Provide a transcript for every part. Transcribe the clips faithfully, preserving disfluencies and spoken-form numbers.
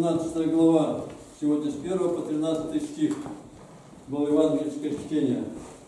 семнадцатая глава, сегодня с первого по тринадцатый стих, было евангельское чтение.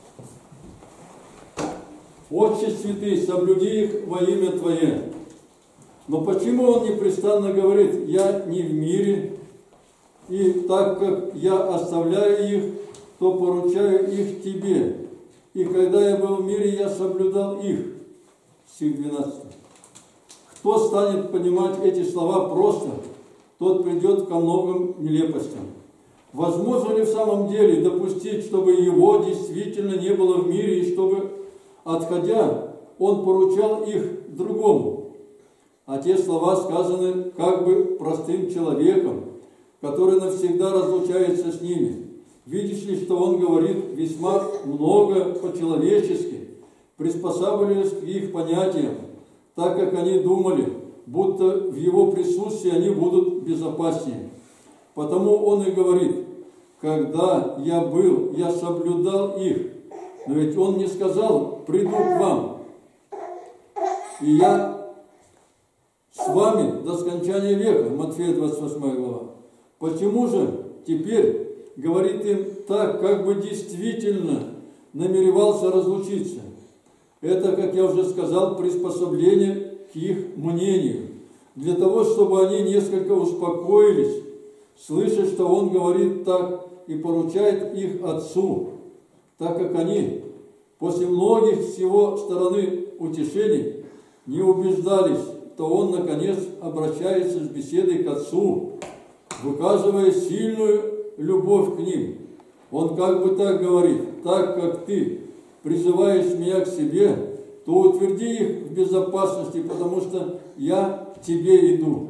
«Отче святый, соблюди их во имя Твое». Но почему он непрестанно говорит: «Я не в мире, и так как я оставляю их, то поручаю их Тебе. И когда я был в мире, я соблюдал их». Стих двенадцатый. Кто станет понимать эти слова просто, тот придет ко многим нелепостям. Возможно ли в самом деле допустить, чтобы его действительно не было в мире, и чтобы, отходя, он поручал их другому? А те слова сказаны как бы простым человеком, который навсегда разлучается с ними. Видишь ли, что он говорит весьма много по-человечески, приспосабливаясь к их понятиям, так как они думали, будто в его присутствии они будут безопаснее. Потому он и говорит: «Когда я был, я соблюдал их». Но ведь он не сказал: «Приду к вам, и я с вами до скончания века». Матфея двадцать восьмая глава. Почему же теперь говорит им так, как бы действительно намеревался разлучиться? Это, как я уже сказал, приспособление к их мнению, для того, чтобы они несколько успокоились, слыша, что он говорит так и поручает их Отцу, так как они после многих с его стороны утешений не убеждались, то он, наконец, обращается с беседой к Отцу, выказывая сильную любовь к ним. Он как бы так говорит: «Так как ты призываешь меня к себе, то утверди их в безопасности, потому что я к тебе иду».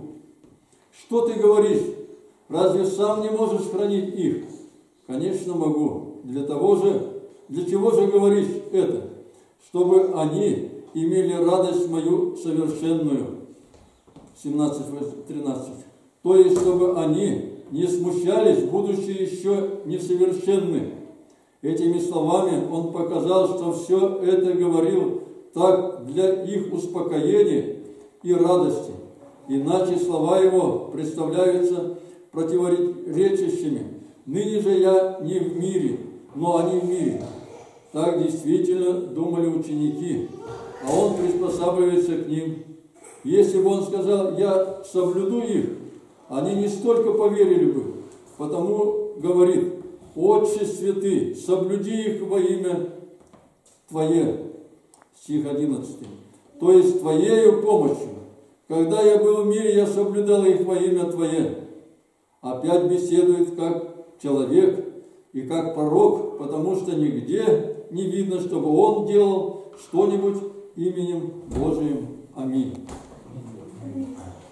Что ты говоришь? Разве сам не можешь хранить их? Конечно, могу. Для того же, для чего же говоришь это? Чтобы они имели радость мою совершенную. семнадцать тринадцать. То есть, чтобы они не смущались, будучи еще несовершенны. Этими словами он показал, что все это говорил так для их успокоения и радости. Иначе слова его представляются противоречащими. «Ныне же я не в мире, но они в мире». Так действительно думали ученики, а он приспосабливается к ним. Если бы он сказал: «Я соблюду их», они не столько поверили бы. Потому говорит: «Отче святый, соблюди их во имя Твое». Стих одиннадцатый. То есть Твоею помощью. Когда я был в мире, я соблюдал их во имя Твое. Опять беседует как человек и как пророк, потому что нигде не видно, чтобы он делал что-нибудь именем Божиим. Аминь.